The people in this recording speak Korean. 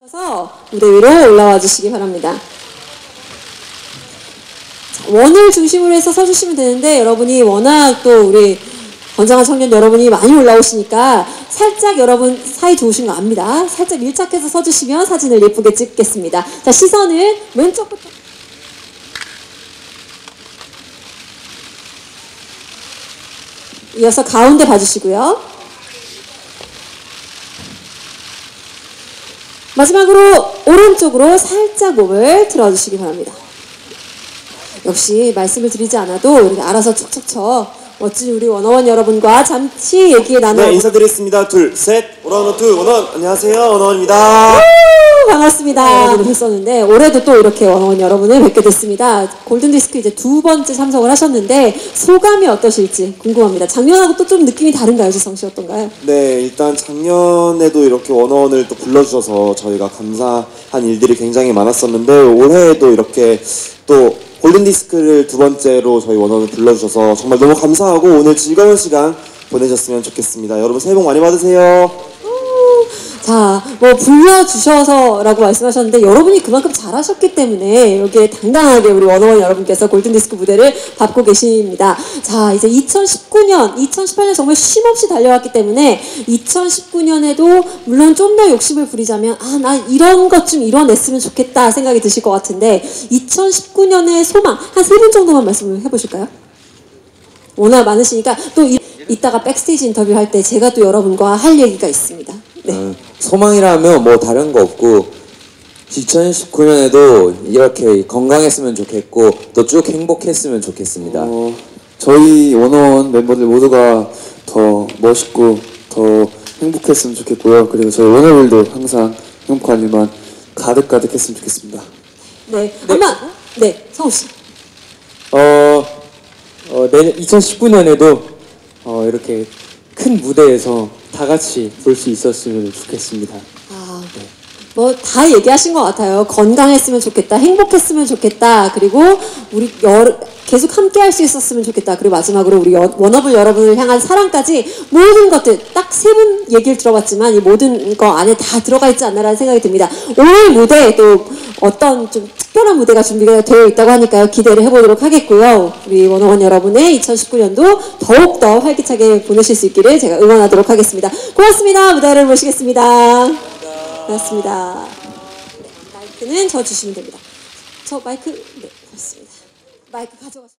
서 무대 위로 올라와 주시기 바랍니다. 자, 원을 중심으로 해서 서주시면 되는데 여러분이 워낙 또 우리 건장한 청년 여러분이 많이 올라오시니까 살짝 여러분 사이 좋으신 거 압니다. 살짝 밀착해서 서주시면 사진을 예쁘게 찍겠습니다. 자, 시선은 왼쪽부터 이어서 가운데 봐주시고요. 마지막으로 오른쪽으로 살짝 몸을 들어주시기 바랍니다. 역시 말씀을 드리지 않아도 이렇게 알아서 척척척 멋진 우리 원어원 여러분과 잠시 얘기 나눠. 네, 인사드리겠습니다. 둘, 셋. 원어원 투 원어원. 안녕하세요, 원어원입니다. 반갑습니다. 여러분을 했었는데 올해도 또 이렇게 원어원 여러분을 뵙게 됐습니다. 골든디스크 이제 2번째 참석을 하셨는데 소감이 어떠실지 궁금합니다. 작년하고 또 좀 느낌이 다른가요, 지성 씨 어떤가요? 네, 일단 작년에도 이렇게 원어원을 또 불러주셔서 저희가 감사한 일들이 굉장히 많았었는데 올해에도 이렇게 또 골든디스크를 2번째로 저희 원어원을 불러주셔서 정말 너무 감사하고 오늘 즐거운 시간 보내셨으면 좋겠습니다. 여러분 새해 복 많이 받으세요. 자, 뭐 불러주셔서라고 말씀하셨는데 여러분이 그만큼 잘하셨기 때문에 여기에 당당하게 우리 원어원 여러분께서 골든디스크 무대를 밟고 계십니다. 자, 이제 2019년, 2018년 정말 쉼없이 달려왔기 때문에 2019년에도 물론 좀 더 욕심을 부리자면 나 이런 것 좀 이뤄냈으면 좋겠다 생각이 드실 것 같은데 2019년의 소망 한 3분 정도만 말씀을 해보실까요? 워낙 많으시니까 또 이따가 백스테이지 인터뷰 할 때 제가 또 여러분과 할 얘기가 있습니다. 네. 소망이라면 뭐 다른 거 없고 2019년에도 이렇게 건강했으면 좋겠고 또 쭉 행복했으면 좋겠습니다. 저희 원어원 멤버들 모두가 더 멋있고 더 행복했으면 좋겠고요. 그리고 저희 원어원들도 항상 행복한 일만 가득가득했으면 좋겠습니다. 네, 아마 네, 성우 씨. 내년 2019년에도 이렇게 큰 무대에서 다 같이 볼 수 있었으면 좋겠습니다. 뭐 다 얘기하신 것 같아요. 건강했으면 좋겠다, 행복했으면 좋겠다, 그리고 우리 계속 함께 할 수 있었으면 좋겠다. 그리고 마지막으로 우리 원어블 여러분을 향한 사랑까지 모든 것들 딱 3분 얘기를 들어봤지만 이 모든 거 안에 다 들어가 있지 않나라는 생각이 듭니다. 오늘 무대에 또 어떤 좀 특별한 무대가 준비가 되어 있다고 하니까요. 기대를 해보도록 하겠고요. 우리 원어원 여러분의 2019년도 더욱더 활기차게 보내실 수 있기를 제가 응원하도록 하겠습니다. 고맙습니다. 무대를 모시겠습니다. 고맙습니다. 네, 마이크는 저 주시면 됩니다. 저 마이크, 네, 고맙습니다. 마이크 가져가세요.